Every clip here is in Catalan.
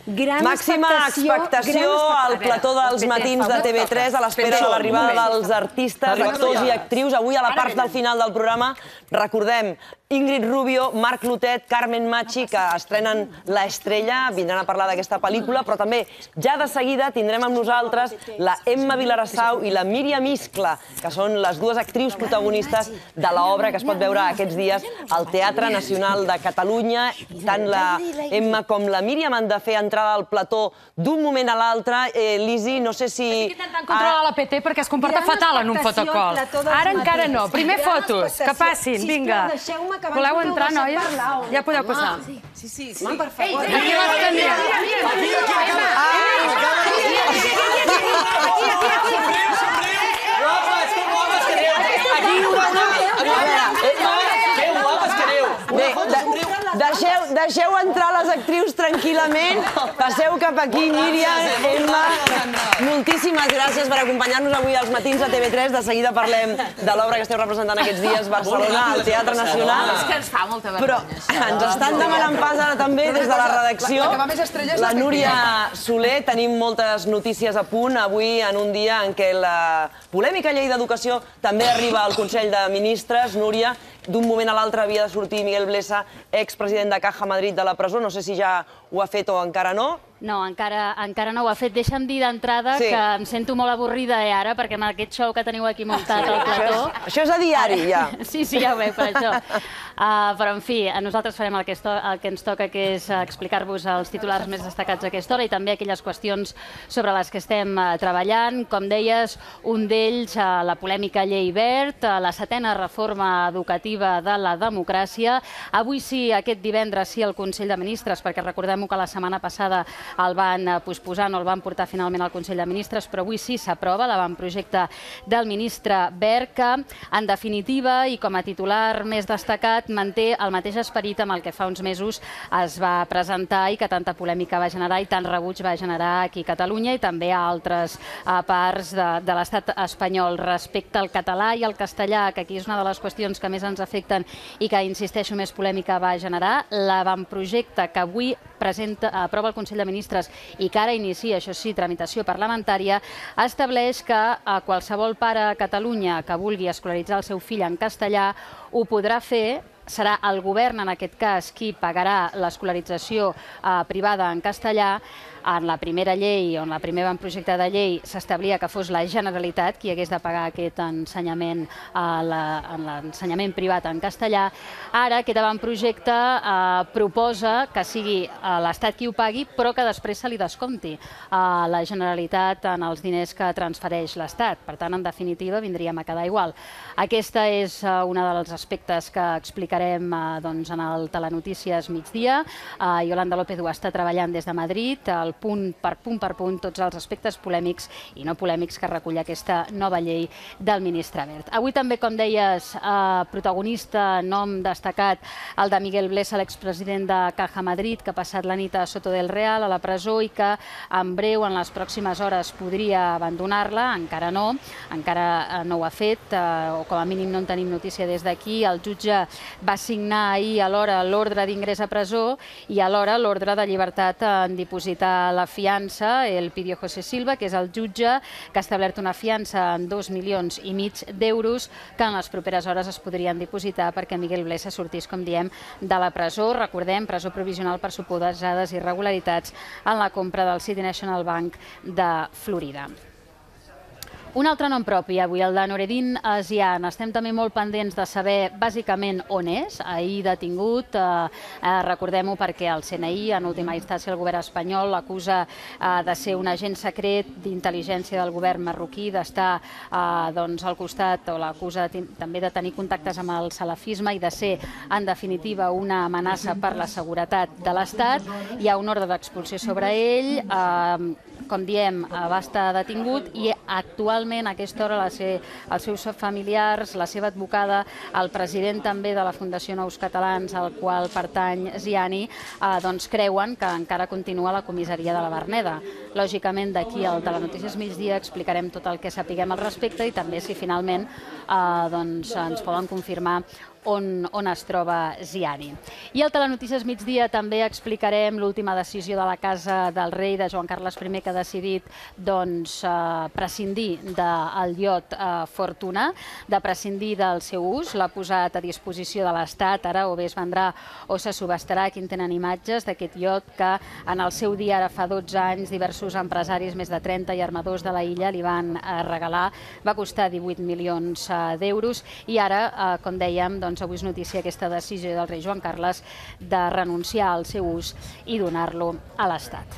Màxima expectació al plató dels matins de TV3 a l'espera de l'arribada dels artistes, actors i actrius. Avui, a la part del final del programa, recordem Ingrid Rubio, Marc Clotet, Carmen Machi, que estrenen La Estrella, vindran a parlar d'aquesta pel·lícula, però també ja de seguida tindrem amb nosaltres la Emma Vilarassau i la Míriam Iscla, que són les dues actrius protagonistes de l'obra que es pot veure aquests dies al Teatre Nacional de Catalunya. Tant la Emma com la Míriam han de fer entrada al plató d'un moment a l'altre. Lisi, no sé si... Estic intentant controlar la PT perquè es comporta fatal en un fotocol. Ara encara no. Primer fotos, que passin, vinga. Voleu entrar, noies? Ja podeu passar. Sí. Per favor. Aquí les tenia. Deixeu entrar les actrius tranquil·lament. Passeu cap aquí, Míriam, Emma. Moltíssimes gràcies per acompanyar-nos avui als matins de TV3. De seguida parlem de l'obra que esteu representant aquests dies a Barcelona, al Teatre Nacional. És que ens fa molta vergonya. Però ens estan demanant pas ara també des de la redacció. La Núria Soler, tenim moltes notícies a punt avui en un dia en què la polèmica llei d'educació també arriba al Consell de Ministres. Núria, d'un moment a l'altre havia de sortir Miguel Blesa, expresident de Caja Madrid, de la presó. No sé si ja ho ha fet o encara no. No, encara no ho ha fet. Deixa'm dir d'entrada que em sento molt avorrida ara, perquè amb aquest show que teniu aquí muntat al plató... Això és a diari, ja. Sí, ja ho veig, per això. Però, en fi, nosaltres farem el que ens toca, que és explicar-vos els titulars més destacats d'aquesta hora i també aquelles qüestions sobre les que estem treballant. Com deies, un d'ells, la polèmica llei Wert, la 7a reforma educativa de la democràcia. Avui sí, aquest divendres sí, al Consell de Ministres, perquè recordem que la setmana passada el van posposar, no el van portar finalment al Consell de Ministres, però avui sí s'aprova l'avantprojecte del ministre Wert, que, en definitiva, i com a titular més destacat, manté el mateix esperit amb el que fa uns mesos es va presentar i que tanta polèmica va generar i tant rebuig va generar aquí a Catalunya i també a altres parts de l'estat espanyol. Respecte al català i al castellà, que aquí és una de les qüestions que més ens afecten i que, insisteixo, més polèmica va generar, l'avantprojecte que avui aprova el Consell de Ministres i que ara inicia, això sí, tramitació parlamentària, estableix que qualsevol pare a Catalunya que vulgui escolaritzar el seu fill en castellà ho podrà fer. Serà el govern, en aquest cas, qui pagarà l'escolarització privada en castellà. En la primera llei, o en el primer avantprojecte de llei, s'establia que fos la Generalitat qui hagués de pagar aquest ensenyament, l'ensenyament privat en castellà. Ara, aquest avantprojecte proposa que sigui l'Estat qui ho pagui, però que després se li descompti a la Generalitat en els diners que transfereix l'Estat. Per tant, en definitiva, vindríem a quedar igual. Aquesta és un dels aspectes que explicarem en el Telenotícies migdia. Yolanda López ho està treballant des de Madrid, punt per punt, tots els aspectes polèmics i no polèmics que recull aquesta nova llei del ministre Wert. Avui també, com deies, protagonista, nom destacat, el de Miguel Blesa, l'expresident de Caja Madrid, que ha passat la nit a Soto del Real, a la presó, i que en breu, en les pròximes hores, podria abandonar-la. Encara no ho ha fet, o com a mínim no en tenim notícia des d'aquí. El jutge va signar ahir alhora l'ordre d'ingrés a presó i alhora l'ordre de llibertat en dipositar la fiança. El pidió José Silva, que és el jutge, que ha establert una fiança en 2,5 milions d'euros que en les properes hores es podrien dipositar perquè Miguel Blesa sortís, com diem, de la presó. Recordem, presó provisional per suposades irregularitats en la compra del City National Bank de Florida. Un altre nom propi avui, el de Noureddin Azian. Estem també molt pendents de saber bàsicament on és. Ahir detingut, recordem-ho perquè el CNI, en última instància el govern espanyol, l'acusa de ser un agent secret d'intel·ligència del govern marroquí, d'estar al costat, o l'acusa també de tenir contactes amb el salafisme i de ser, en definitiva, una amenaça per la seguretat de l'Estat. Hi ha un ordre d'expulsió sobre ell. Com diem, va estar detingut i actualment a aquesta hora els seus familiars, la seva advocada, el president també de la Fundació Nous Catalans, al qual pertany Ziani, creuen que encara continua a la comissaria de la Verneda. Lògicament, d'aquí al Telenotícies migdia explicarem tot el que sapiguem al respecte i també si finalment ens poden confirmar on es troba Ziani. I al Telenotícies Migdia també explicarem l'última decisió de la Casa del Rei de Joan Carles I, que ha decidit prescindir del iot Fortuna, de prescindir del seu ús, l'ha posat a disposició de l'Estat, ara o bé es vendrà o se subhastarà. Aquí en tenen imatges d'aquest iot que en el seu dia, ara fa 12 anys, diversos empresaris, més de 30 i armadors de la illa li van regalar. Va costar 18 milions d'euros i ara, com dèiem, avui és notícia aquesta decisió del rei Joan Carles de renunciar al seu ús i donar-lo a l'Estat.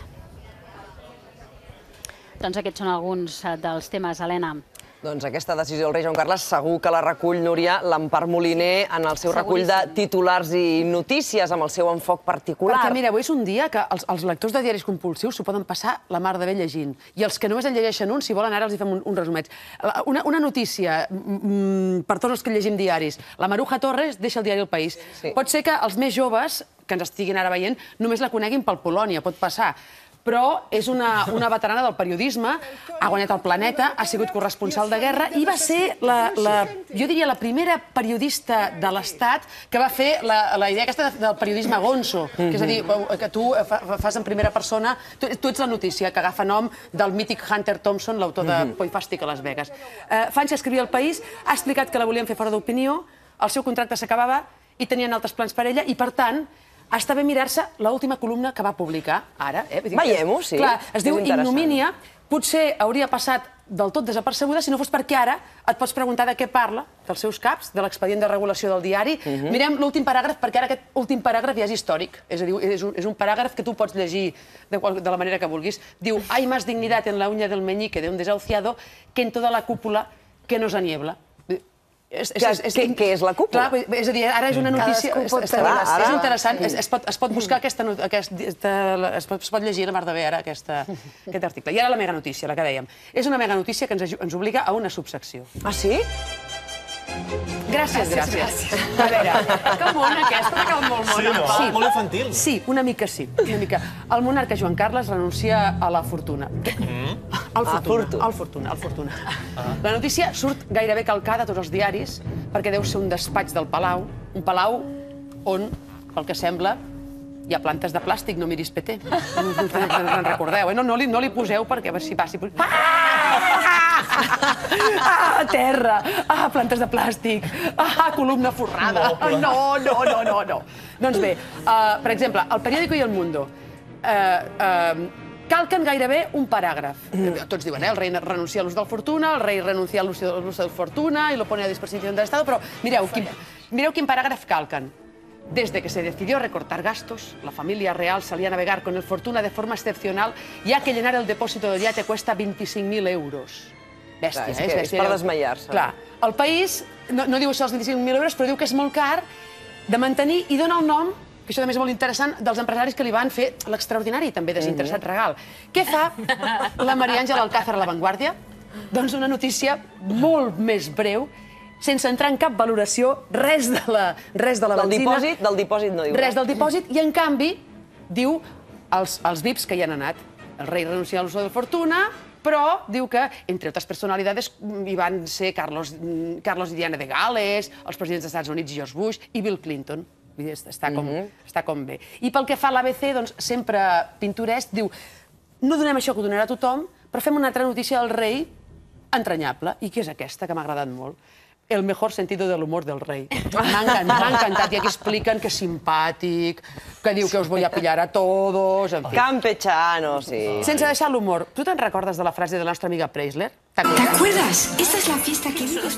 Doncs aquests són alguns dels temes, Helena. Doncs aquesta decisió del rei Joan Carles segur que la recull, Núria, l'Empar Moliner en el seu recull de titulars i notícies amb el seu enfoc particular. Perquè, mira, avui és un dia que els lectors de diaris compulsius s'ho poden passar la mar de bé llegint. I els que només en llegeixen un, si volen, ara els hi fem un resumet. Una notícia per tots els que llegim diaris. La Maruja Torres deixa el diari El País. Pot ser que els més joves, que ens estiguin ara veient, només la coneguin pel Polònia, pot passar. Però és una veterana del periodisme, ha guanyat el Planeta, ha sigut corresponsal de guerra i va ser, jo diria, la primera periodista de l'Estat que va fer la idea aquesta del periodisme gonzo, que és a dir, que tu fas en primera persona, tu ets la notícia, que agafa nom del mític Hunter Thompson, l'autor de Poi Fàstic a Las Vegas. Fa anys que escrivia El País, ha explicat que la volien fer fora d'opinió, el seu contracte s'acabava i tenien altres plans per ella i, per tant, està bé mirar-se l'última columna que va publicar ara. Veiem-ho, sí. Clar, es diu Ignomínia. Potser hauria passat del tot desapercebuda si no fos perquè ara et pots preguntar de què parla, dels seus caps, de l'expedient de regulació del diari. Mirem l'últim paràgraf, perquè ara aquest últim paràgraf ja és històric. És a dir, és un paràgraf que tu pots llegir de la manera que vulguis. Diu, hay más dignidad en la uña del meñique de un desahuciado que en toda la cúpula que nos aniebla. Què és la cúpula? És a dir, ara és una notícia... És interessant, es pot buscar es pot llegir la mar de bé ara aquest article. I ara la mega notícia, la que dèiem. És una mega notícia que ens obliga a una subsecció. Ah, sí? Gràcies. A veure, que mona aquesta, que molt mona. Sí, molt infantil. Sí, una mica sí. El monarca Joan Carles renuncia a la fortuna. Al fortuna. La notícia surt gairebé calcada a tots els diaris perquè deu ser un despatx del Palau, un palau on, pel que sembla, hi ha plantes de plàstic, no miris PT. En recordeu, no li poseu perquè si passi... Ah, terra! Ah, plantes de plàstic! Ah, columna forrada! No! Doncs bé, per exemple, el Periódico i El Mundo calquen gairebé un paràgraf. Tots diuen, el rei renuncia a l'ús del fortuna, el rei renuncia a l'ús del fortuna i lo pone a disposición del Estado, però mireu quin paràgraf calquen. Desde que se decidió recortar gastos, la familia real salía a navegar con el Fortuna de forma excepcional, ya que llenar el depósito del yate cuesta 25.000 euros. Bèstia, és per desmaiar-se. Clar, el País no diu això els 25.000 euros, però diu que és molt car de mantenir i dona el nom, que això també és molt interessant, dels empresaris que li van fer l'extraordinari i també desinteressat regal. Què fa la Maria Àngela Alcázar a La Vanguardia? Doncs una notícia molt més breu, sense entrar en cap valoració, res de la benzina. Del dipòsit no diu res. Res del dipòsit, i en canvi diu els VIPs que hi han anat. El rei renuncia a l'ús del fortuna, però diu que, entre altres personalitats, hi van ser Carlos i Diana de Gales, els presidents dels Estats Units, George Bush i Bill Clinton. Està com bé. I pel que fa a l'ABC, doncs, sempre pintoresc, diu, no donem això que ho donarà tothom, però fem una altra notícia del rei entranyable. I què és aquesta, que m'ha agradat molt? El mejor sentido del humor del rei. M'ha encantat. I aquí expliquen que és simpàtic, que diu que us voy a pillar a todos, en fi. Campechano, sí. Sense deixar l'humor, tu te'n recordes de la frase de la nostra amiga Preisler? ¿Te acuerdas? Esta es la fiesta que digo.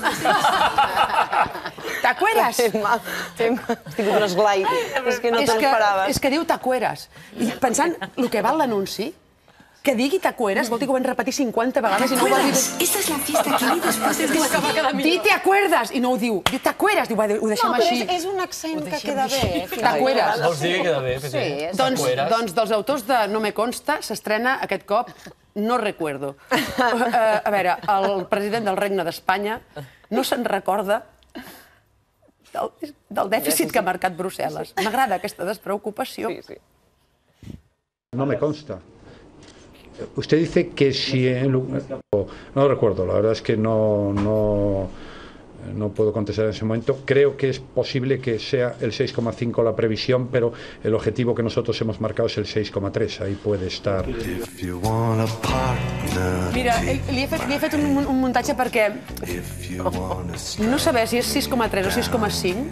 ¿Te acuerdas? Estic un esglai. És que no te'n esperaves. És que diu t'acueres. I pensant el que val l'anunci, que digui t'acueres, vol dir que ho vam repetir 50 vegades i no ho va dir... Esta es la fiesta que digo después de... Di t'acuerdes! I no ho diu. Di t'acueres! Ho deixem així. No, però és un accent que queda bé. T'acueres. Vols dir que queda bé, Pepe? Doncs dels autors de No me consta s'estrena aquest cop No recuerdo. A veure, el president del Regne d'Espanya no se'n recorda del dèficit que ha marcat Brussel·les. M'agrada aquesta despreocupació. No me consta. Usted dice que si... No lo recuerdo, la verdad es que no no puedo contestar en ese momento. Creo que es posible que sea el 6,5 la previsión, pero el objetivo que nosotros hemos marcado es el 6,3. Ahí puede estar. Mira, li he fet un muntatge perquè no saber si és 6,3 o 6,5,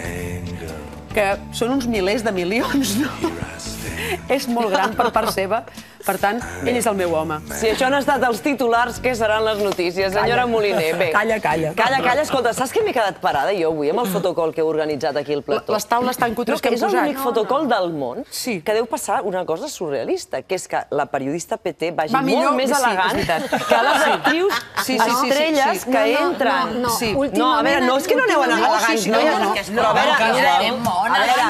que són uns milers de milions, no? És molt gran per part seva. Per tant, ell és el meu home. Si això no ha estat els titulars, què seran les notícies? Senyora Moliner, bé. Calla, calla. Calla, calla. Escolta, saps que m'he quedat parada jo avui amb el fotocol que he organitzat aquí al plató? Les taules tan cutres que hem posat. És l'únic fotocol del món que deu passar una cosa surrealista, que és que la periodista PT vagi molt més elegant que les actrius estrelles que entren. No, a veure, no és que no aneu elegants, noies, no. Però a veure,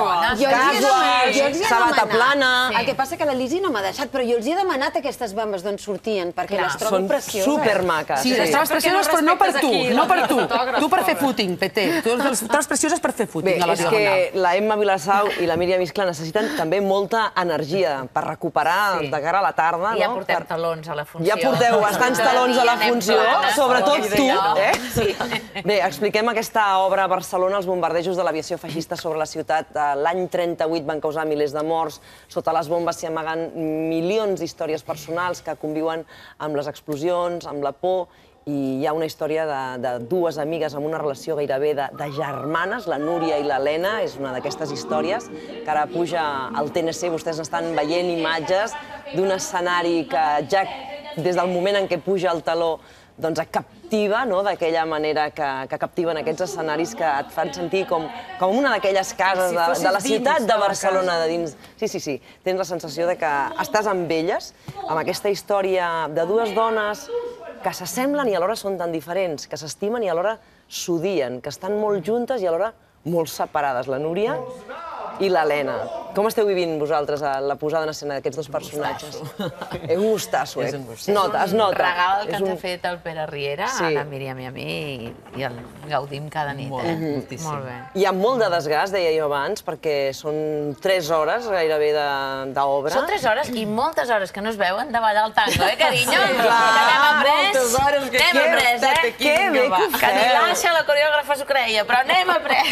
casuals, sabata plana. El que passa que la Lisi no m'ha deixat, però jo els he demanat aquestes bambes d'on sortien, perquè les trobo precioses. Són supermaques. Sí, les trobes precioses, però no per tu. No per tu. Tu per fer footing, PT. Tu les trobes precioses per fer footing. Bé, és que la Emma Vilassau i la Míriam Iscla necessiten també molta energia per recuperar de cara a la tarda. Ja portem talons a la funció. Ja porteu bastants talons a la funció, sobretot tu. Bé, expliquem aquesta obra a Barcelona, els bombardejos de l'aviació feixista sobre la ciutat. L'any 38 van causar milers de morts. Sota les bombes s'hi amaguen milions d'històries personals que conviuen amb les explosions, amb la por, i hi ha una història de dues amigues amb una relació gairebé de germanes, la Núria i l'Helena, és una d'aquestes històries, que ara puja al TNC, vostès estan veient imatges d'un escenari que ja des del moment en què puja el taló doncs captiva, d'aquella manera que captiven aquests escenaris que et fan sentir com una d'aquelles cases de la ciutat de Barcelona de dins. Sí, tens la sensació que estàs amb elles, amb aquesta història de dues dones que s'assemblen i alhora són tan diferents, que s'estimen i alhora s'odien, que estan molt juntes i alhora molt separades, la Núria i l'Helena. Com esteu vivint vosaltres la posada en escena d'aquests dos personatges? És un gustasso, eh? Es nota. És un regal que ens ha fet el Pere Riera, a la Míriam i a mi, i el gaudim cada nit. Molt bé. Hi ha molt de desgast, deia jo abans, perquè són 3 hores gairebé d'obra. Són 3 hores i moltes hores que no es veuen de ballar el tango, carinyo? Que n'hem après, eh? Que bé que ho feu. Que ni l'Aixa, la coreògrafa, s'ho creia, però n'hem après.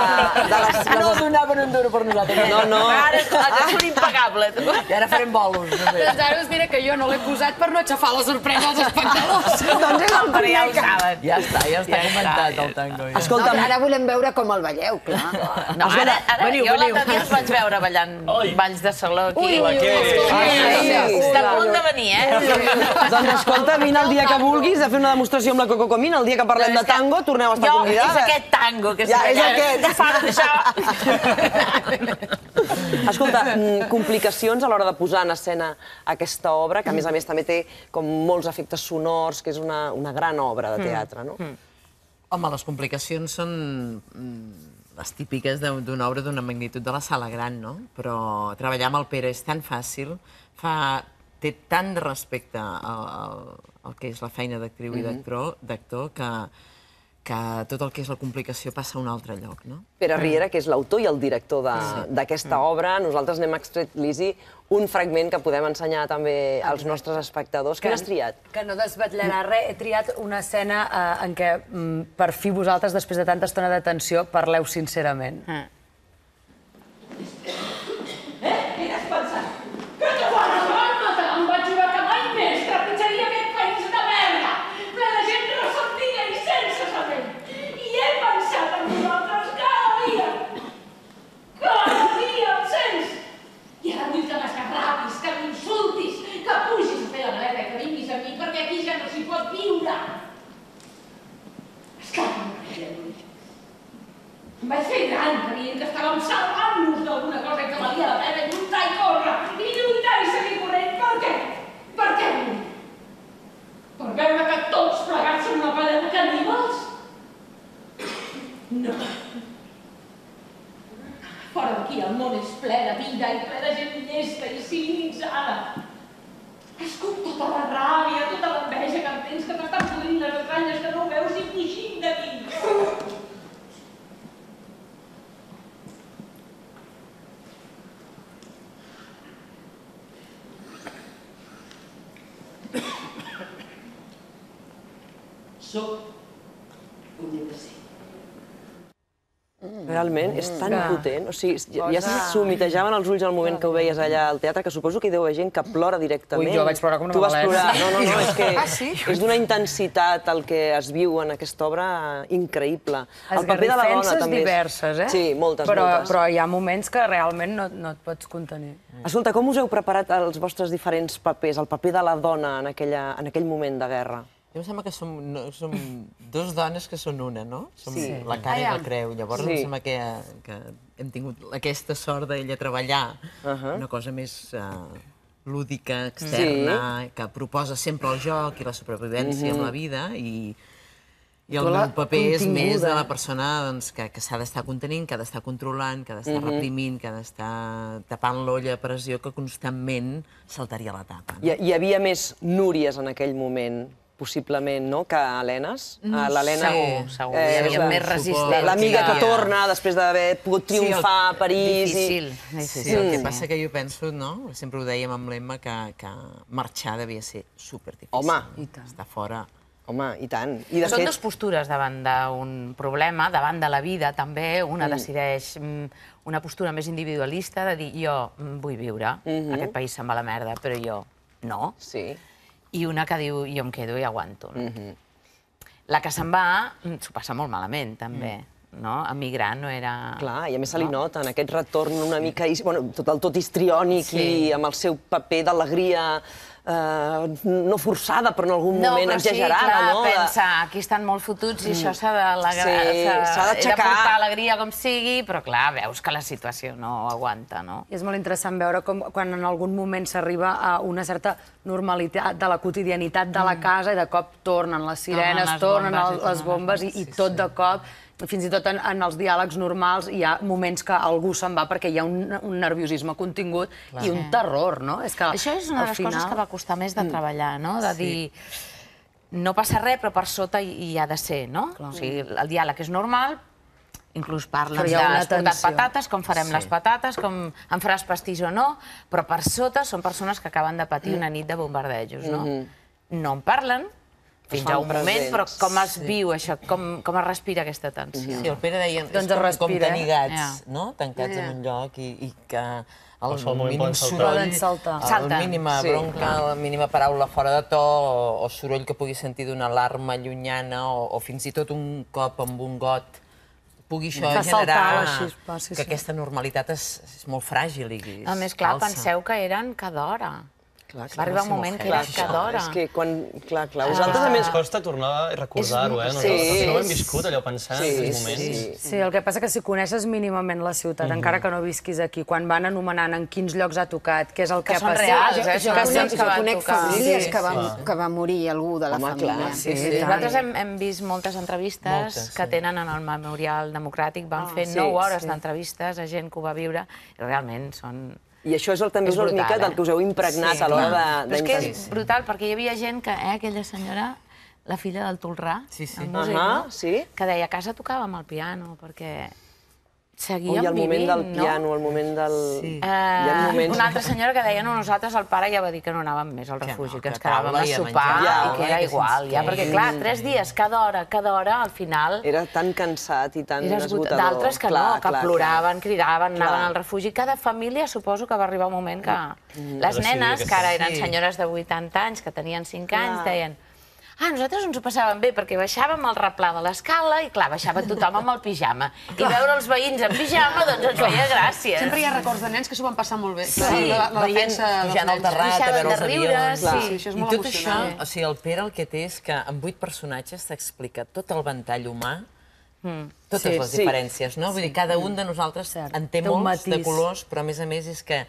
No donaven un duro per nosaltres. No. Ara és un impagable, tu. I ara farem bolos. Doncs ara us diré que jo no l'he posat per no aixafar la sorpresa als espectadors. Doncs és el primer que... Ja està comentat el tango. Escolta'm, Ara volem veure com el veieu, clar. No, ara jo l'altre dia us vaig veure ballant balls de saló aquí. Està a punt de venir, doncs escolta, vine el dia que vulguis a fer una demostració amb la Coco Comín, el dia que parlem de tango torneu a estar convidada. És aquest tango que ja és aquest. Ja fa d'això. Escolta, complicacions a l'hora de posar en escena aquesta obra, que a més també té com molts efectes sonors, que és una gran obra de teatre, no? Home, les complicacions són les típiques d'una obra d'una magnitud de la sala gran, no? Però treballar amb el Pere és tan fàcil, té tant de respecte al que és la feina d'actriu i d'actor que tot el que és la complicació passa a un altre lloc, no? Pere Riera, que és l'autor i el director d'aquesta obra, nosaltres n'hem extret, Lisi, un fragment que podem ensenyar també als nostres espectadors. Què has triat? Que no desvetllarà res. He triat una escena en què, per fi vosaltres, després de tanta estona de tensió, parleu sincerament. Què has pensat? Que te van a matar! Em vaig jurar que mai més trepitjaria aquest país de merda, ple de gent ressentida i sense saber. I he pensat en vosaltres cada dia. Cada dia em sents. I ara vull que m'esgarrapis, que m'insultis, que pugis a fer la galeta i que vinguis a mi, perquè aquí ja no s'hi pot viure. Esclar, em vaig fer gran creient que estàvem salvant-nos d'alguna cosa i que valia la pena lluitar i córrer, i lluitar i seguir corrent. Per què? Per què? Per veure que tots plegats són una palla de caníbals? No. Fora d'aquí el món és ple de vida i ple de gent llesta i civilitzada. Escup tota la ràbia, tota l'enveja que em tens, que t'estan podrint les entranyes, que no ho veus i fugint de mi. Soc un Realment, és tan potent. O sigui, ja s'humitejaven els ulls al moment que ho veies allà al teatre, que suposo que hi deu haver gent que plora directament. Ui, jo vaig plorar com una Tu vas plorar. No, és que és d'una intensitat el que es viu en aquesta obra increïble. El paper de la dona també. Diverses, eh? Sí, moltes. Però hi ha moments que realment no et pots contenir. Escolta, com us heu preparat els vostres diferents papers, el paper de la dona en aquell moment de guerra? Jo em sembla que som dues dones que són una, no? Som la cara i la creu. Llavors em sembla que hem tingut aquesta sort d'ella treballar una cosa més lúdica, externa, que proposa sempre el joc i la supervivència amb la vida, i el meu paper és més de la persona que s'ha d'estar contenint, que ha d'estar controlant, que ha d'estar reprimint, que ha d'estar tapant l'olla de pressió, que constantment saltaria la tapa. Hi havia més Núries en aquell moment, possiblement, no?, que Helenes. Segur. Hi havia més resistència. L'amiga que torna després d'haver pogut triomfar a París. Difícil. Sí, el que passa que jo penso, no?, sempre ho dèiem amb l'Emma, que marxar devia ser superdifícil. Home, estar fora. Home, i tant. Són dues postures davant d'un problema, davant de la vida, també. Una decideix una postura més individualista, de dir, jo vull viure, aquest país se'n va a la merda, però jo no. I una que diu, jo em quedo i aguanto. La que se'n va s'ho passa molt malament, també. Emigrar no era... Clar, i a més se li nota en aquest retorn una mica, tot histriònic i amb el seu paper d'alegria no forçada, però en algun moment exagerada, no? No, però sí, clar, pensa, aquí estan molt fotuts i això s'ha d'aixecar. de portar alegria com sigui, però clar, veus que la situació no aguanta, no? I és molt interessant veure com quan en algun moment s'arriba a una certa normalitat de la quotidianitat de la casa i de cop tornen les sirenes, tornen les bombes i tot de cop, fins i tot en els diàlegs normals hi ha moments que algú se'n va perquè hi ha un nerviosisme contingut i un terror, no? Això és una de les coses que va costar més de treballar, no? De dir, no passa res, però per sota hi ha de ser, no? O sigui, el diàleg és normal, inclús parlen d'has portat patates, com farem les patates, com em faràs pastís o no, però per sota són persones que acaben de patir una nit de bombardejos, no? No en parlen, fins a un moment, però com es viu això, com es respira aquesta tensió? Sí, el Pere deia, és com tenir gats, no? Tancats en un lloc i que el mínim soroll, la mínima bronca, la mínima paraula fora de to, o soroll que pugui sentir d'una alarma llunyana, o fins i tot un cop amb un got, pugui això generar que aquesta normalitat és molt fràgil. A més, clar, penseu que eren cada hora. Va arribar un moment que era cada hora. És que quan... Clar, vosaltres a més costa tornar i recordar-ho, eh? Nosaltres no ho hem viscut, allò, pensant en aquells moments. Sí, el que passa que si coneixes mínimament la ciutat, encara que no visquis aquí, quan van anomenant en quins llocs ha tocat, què és el que ha passat... Que són reals, Jo conec famílies que va morir algú de la família. Nosaltres hem vist moltes entrevistes que tenen en el Memorial Democràtic, van fer 9 hores d'entrevistes a gent que ho va viure, i realment són... I això és també una mica del que us heu impregnat a l'hora És d'intentar... que és brutal, perquè hi havia gent que, aquella senyora, la filla del Tolrà, el músic, que deia, a casa tocàvem el piano, perquè seguíem vivint, no? I el moment del piano, el moment del... Una altra senyora que deia, no, nosaltres el pare ja va dir que no anàvem més al refugi, que ens quedàvem a sopar i que era igual, perquè clar, 3 dies, cada hora, al final... Era tan cansat i tan esgotador. D'altres que no, que ploraven, cridaven, anaven al refugi. Cada família suposo que va arribar un moment que... Les nenes, que ara eren senyores de 80 anys, que tenien 5 anys, deien... nosaltres ens ho passàvem bé, perquè baixàvem el replà de l'escala i, clar, baixava tothom amb el pijama. I veure els veïns en pijama, doncs ens feia gràcia. Sempre hi ha records de nens que s'ho van passar molt bé. Sí, pujant al terrat, a veure els avions... Això és molt emocionant. I tot això, o sigui, el Pere el que té és que en 8 personatges t'explica tot el ventall humà, totes les diferències, no? Vull dir, cada un de nosaltres en té molts de colors, però a més és que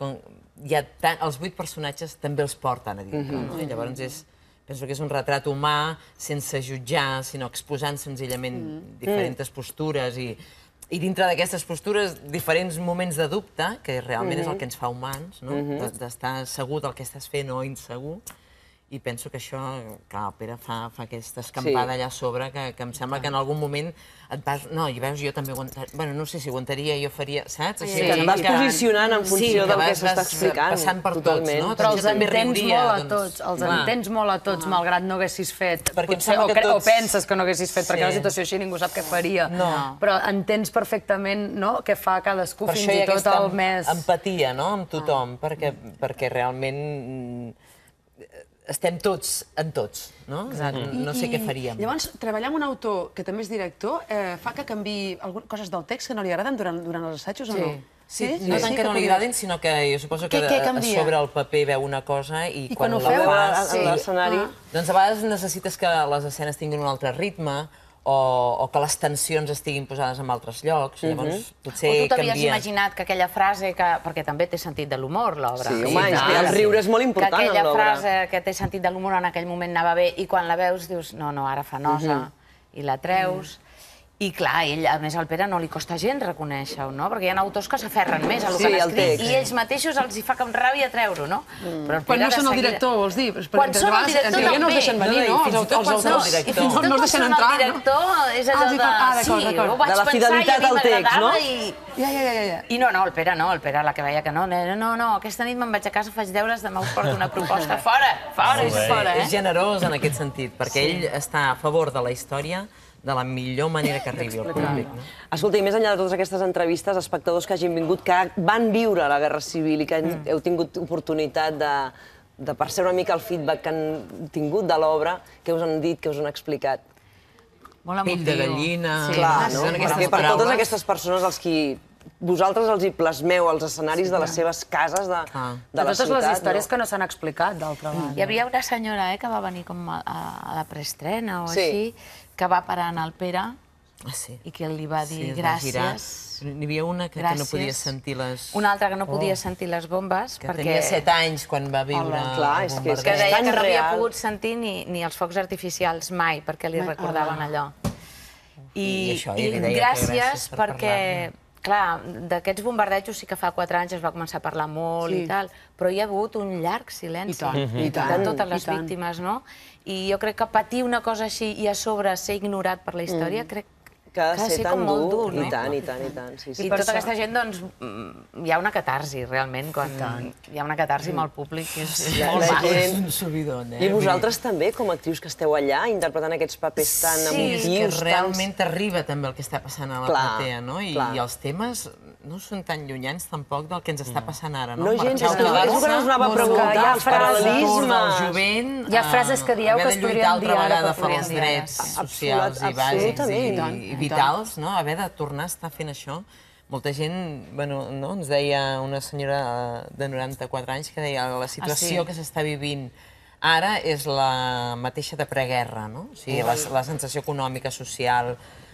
els 8 personatges també els porten a dintre, no? I llavors penso que és un retrat humà sense jutjar, sinó exposant senzillament diferents postures i dintre d'aquestes postures diferents moments de dubte, que realment és el que ens fa humans, d'estar segur del que estàs fent o insegur, I penso que això, que el Pere fa aquesta escampada allà a sobre, que em sembla que en algun moment et vas... No, i veus, jo també aguantaria... Bueno, no sé si aguantaria, jo faria... Saps? Sí, que et vas posicionant en funció del que s'està explicant. Passant per tots, no? Però els entens molt a tots, els entens molt a tots, malgrat no haguessis fet. O penses que no haguessis fet, perquè una situació així ningú sap què faria. Però entens perfectament què fa cadascú, fins i tot el més... Empatia, no?, amb tothom, perquè realment... estem tots en tots, no? No sé què faríem. Llavors, treballar amb un autor que també és director fa que canviï coses del text que no li agraden durant els assajos o no? Sí, no tant que no li agradin, sinó que jo suposo que a sobre el paper veu una cosa i quan la fas... a l'escenari... Doncs a vegades necessites que les escenes tinguin un altre ritme, o que les tensions estiguin posades en altres llocs, llavors potser canvia. O tu t'havies imaginat que aquella frase, perquè també té sentit de l'humor, l'obra. Sí, home, el riure és molt important en l'obra. Que aquella frase que té sentit de l'humor en aquell moment anava bé, i quan la veus dius, no, ara fa nosa, i la treus. I clar, a més al Pere no li costa gens reconèixer-ho, no? Perquè hi ha autors que s'aferren més a lo que han escrit i ells mateixos els hi fa com ràbia treure-ho, no? Quan no són el director, vols dir? Quan són el director també. No els deixen venir, no? Els autors no els deixen entrar, no? No els deixen entrar, no? És allò de... Sí, ho vaig pensar i a mi m'agradava i... I no, el Pere no, el Pere la que veia que no, aquesta nit me'n vaig a casa, faig deures, demà us porto una proposta. Fora, fora, És generós en aquest sentit, perquè ell està a favor de la història de la millor manera que arribi al públic. Escolta, i més enllà de totes aquestes entrevistes, espectadors que hagin vingut, que van viure la Guerra Civil i que heu tingut oportunitat de percebre una mica el feedback que han tingut de l'obra, què us han dit, què us han explicat? Pell de gallina... Clar, no? Perquè per totes aquestes persones als qui vosaltres els hi plasmeu als escenaris de les seves cases, de la ciutat. De totes les històries que no s'han explicat, d'altra banda. Hi havia una senyora que va venir com a la preestrena o així, que va parar en el Pere i que li va dir gràcies. N'hi havia una que no podia sentir les... Una altra que no podia sentir les bombes perquè... Que tenia 7 anys quan va viure el bombardeig. Que deia que no havia pogut sentir ni els focs artificials mai, perquè li recordaven allò. I gràcies perquè... Clar, d'aquests bombardejos sí que fa 4 anys es va començar a parlar molt i tal, però hi ha hagut un llarg silenci de totes les víctimes, no? I jo crec que patir una cosa així i a sobre ser ignorat per la història, crec que ha de ser com molt dur, no? I tant, i tant, i tant. I tota aquesta gent, doncs, hi ha una catarsi, realment, quan hi ha una catarsi amb el públic, que és molt maco. És un subidon, eh? I vosaltres també, com a actrius que esteu allà, interpretant aquests papers tan emotius... Sí, és que realment t'arriba també el que està passant a la platea, no? I els temes no són tan llunyans tampoc del que ens està passant ara, no? No, gens, és el que ens anava a preguntar, els paral·lelismes... Hi ha frases que dieu que es podrien dir ara per fer els drets socials i bàsics i vitals, no? Haver de tornar a estar fent això. Molta gent, bueno, ens deia una senyora de 94 anys que deia la situació que s'està vivint ara és la mateixa de preguerra, no? O sigui, la sensació econòmica, social,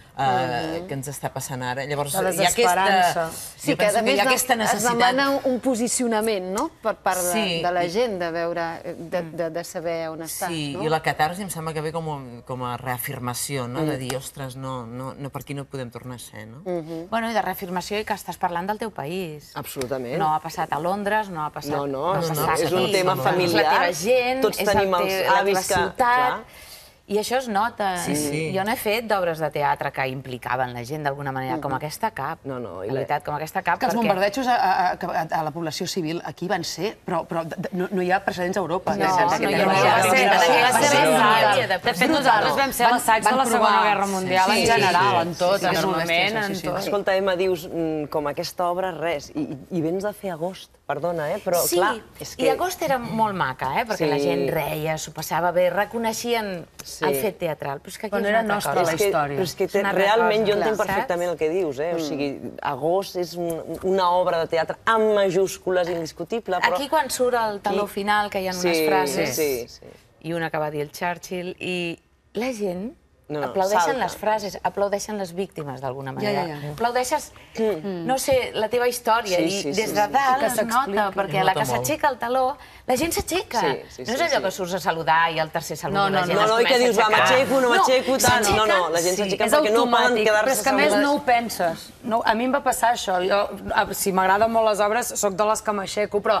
que ens està passant ara. Llavors, hi ha aquesta... Sí, que a més es demana un posicionament, no?, per part de la gent, de veure, de saber on estàs, no? Sí, i la catarsi em sembla que ve com a reafirmació, no?, de dir, ostres, no, per aquí no podem tornar a ser, no? Bueno, i de reafirmació i que estàs parlant del teu país. Absolutament. No ha passat a Londres, no ha passat... No, és un tema familiar. És la teva gent, és la teva ciutat... I això es nota. Jo no he fet d'obres de teatre que implicaven la gent d'alguna manera, com aquesta cap. No, en veritat, com aquesta cap. Que els bombardejos a la població civil aquí van ser, però no hi ha precedents a Europa. No hi ha precedents. De fet, nosaltres vam ser l'assaig de la Segona Guerra Mundial en general, en tot, enormement. Escolta, Emma, dius, com aquesta obra, res, i vens de fer Agost, perdona, però clar... Sí, i Agost era molt maca, perquè la gent reia, s'ho passava bé, reconeixien el fet teatral, però és que aquí és una altra cosa. La història. Però és que realment jo entenc perfectament el que dius, o sigui, Agost és una obra de teatre amb majúscules indiscutible, però... Aquí quan surt el taló final, que hi ha unes frases, i una que va dir el Churchill, i la gent aplaudeixen les frases, aplaudeixen les víctimes d'alguna manera. Aplaudeixes, no sé, la teva història, i des de dalt es nota, perquè a la que s'aixeca el taló, la gent s'aixeca. No és allò que surts a saludar i el tercer saluda la gent es comença a aixecar. No, i que dius, va, m'aixeco, no m'aixeco, tant. No, la gent s'aixeca perquè no poden quedar-se... Però és que a més no ho penses. A mi em va passar això. Si m'agraden molt les obres, soc de les que m'aixeco, però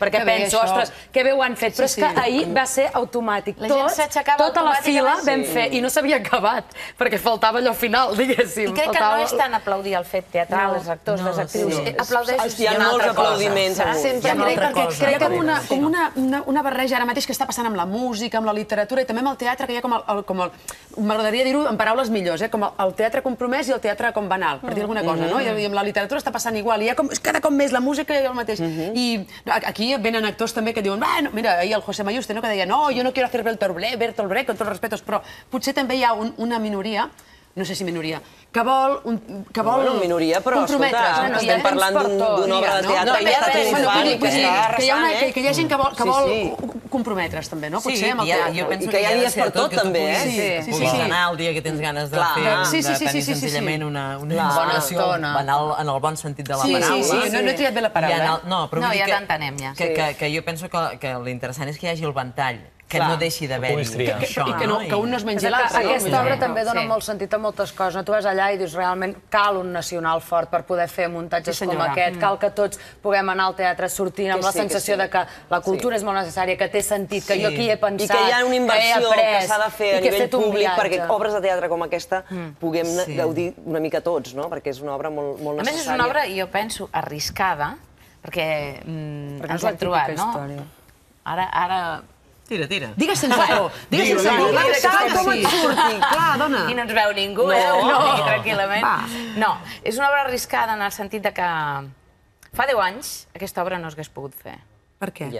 perquè penso, ostres, que bé ho han fet, però és que ahir va ser automàtic. Tota la fila vam fer, i no s'havia acabat, perquè faltava allò final, diguéssim. I crec que no és tant aplaudir el fet teatral, els actors, les actrius, aplaudeixos. Hi ha molts aplaudiments. Crec que com una barreja ara mateix que està passant amb la música, amb la literatura i també amb el teatre, que hi ha com m'agradaria dir-ho en paraules millors, com el teatre compromès i el teatre com banal, per dir alguna cosa, no? I amb la literatura està passant igual, i cada cop més la música i el mateix. I aquí venen actors també que diuen, mira, ahir el José Mayuste, que deia, no, jo no quiero hacer Bertolt Brecht, con tots els respetos, però potser també hi ha una minoria, no sé si minoria, que vol minoria, però, escolta, estem parlant d'una obra de teatre que està triomfant, que està arrasant, que hi ha gent que vol comprometre's, també, no? Potser amb el teatre. I que hi ha dies per tot, també, puguis anar el dia que tens ganes de fer, de tenir senzillament una bona estona. Banal en el bon sentit de la paraula. Sí, no he triat bé la paraula. No, ja t'entenem, ja. Que jo penso que l'interessant és que hi hagi el ventall, que no deixi d'haver-hi això. I que un no es mengi l'altre. Aquesta obra també dona molt sentit a moltes coses. Tu vas allà i dius, realment cal un nacional fort per poder fer muntatges com aquest. Cal que tots puguem anar al teatre sortint amb la sensació de que la cultura és molt necessària, que té sentit, que jo aquí he pensat, i que hi ha una inversió que s'ha de fer a nivell públic perquè obres de teatre com aquesta puguem gaudir una mica tots, perquè és una obra molt necessària. A més, és una obra, jo penso, arriscada, perquè ens l'hem trobat, no? Ara... Tira. Digues sense por. Digues sense por. Com et surti. Clar, dona. I no ens veu ningú, tranquil·lament. No, és una obra arriscada en el sentit que fa 10 anys aquesta obra no s'hagués pogut fer. Per què?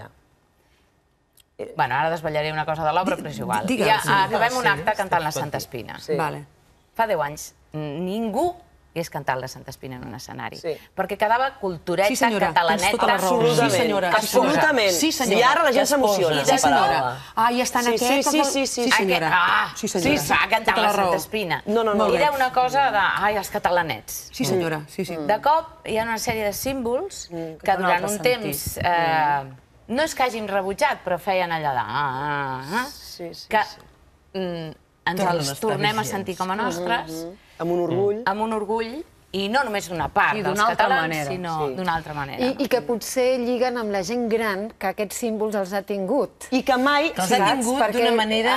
Bueno, ara desvetllaré una cosa de l'obra, però és igual. Acabem un acte cantant la Santa Espina. Fa 10 anys ningú hagués cantat la Santa Espina en un escenari. Perquè quedava cultureta, catalaneta... Absolutament. I ara la gent s'emociona. Sí, senyora. I estan aquests... Sí, senyora. Sí, s'ha cantat la Santa Espina. Era una cosa de... Ai, els catalanets. Sí, senyora. De cop hi ha una sèrie de símbols que durant un temps... No és que hàgim rebutjat, però feien allò de... que ens els tornem a sentir com a nostres. Amb un orgull. Amb un orgull, i no només d'una part dels catalans, sinó d'una altra manera. I que potser lliguen amb la gent gran que aquests símbols els ha tingut. I que mai... Els ha tingut d'una manera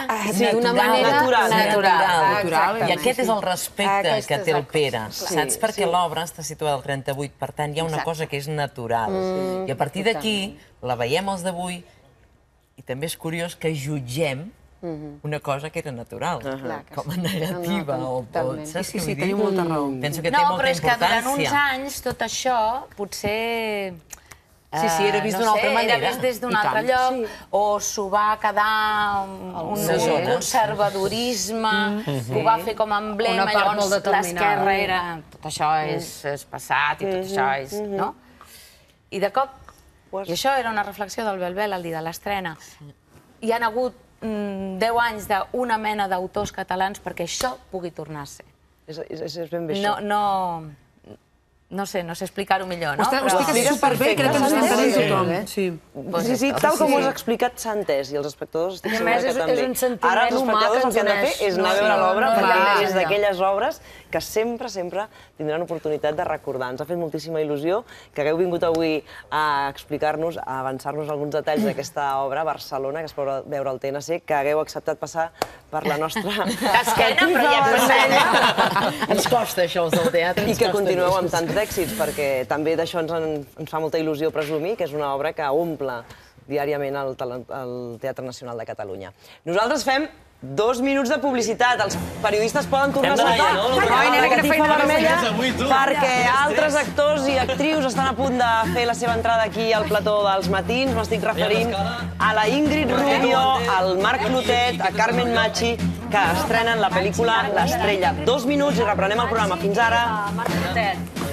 natural. I aquest és el respecte que té el Pere, saps? Perquè l'obra està situada al 38, per tant, hi ha una cosa que és natural. I a partir d'aquí, la veiem els d'avui, i també és curiós que jutgem una cosa que era natural, com a negativa. Sí, teniu molta raó. Penso que té molta importància. No, però és que durant uns anys tot això potser... Sí, era vist d'una altra manera. Era vist des d'un altre lloc, o s'ho va quedar un conservadorisme, que ho va fer com a emblema, llavors l'esquerra era... Tot això és passat i tot això és... I de cop... I això era una reflexió del Belbel el dia de l'estrena. Hi han hagut 10 anys d'una mena d'autors catalans perquè això pugui tornar a ser. És ben bé això. No sé explicar-ho millor, no? Ho expliques superbé, crec que ens entenem tothom. Sí, tal com ho has explicat s'ha entès, i els espectadors estic segura que també. És un sentiment ara els espectadors el que han de fer és anar a veure l'obra, perquè és d'aquelles obres que sempre tindran oportunitat de recordar. Ens ha fet moltíssima il·lusió que hagueu vingut avui a explicar-nos, a avançar-nos alguns detalls d'aquesta obra, Barcelona, que es pot veure al TNC, que hagueu acceptat passar per la nostra... D'esquena, però ja passem. Ens costa això, els del teatre. I que continueu amb tants èxits, perquè també d'això ens fa molta il·lusió presumir que és una obra que omple diàriament el Teatre Nacional de Catalunya. Nosaltres fem 2 minuts de publicitat. Els periodistes poden tornar a saltar la catifa vermella perquè altres actors i actrius estan a punt de fer la seva entrada aquí al plató dels matins. M'estic referint a la Ingrid Rubio, al Marc Clotet, a Carmen Machi, que estrenen la pel·lícula L'Estrella. 2 minuts i reprenem el programa. Fins ara. Marc Clotet.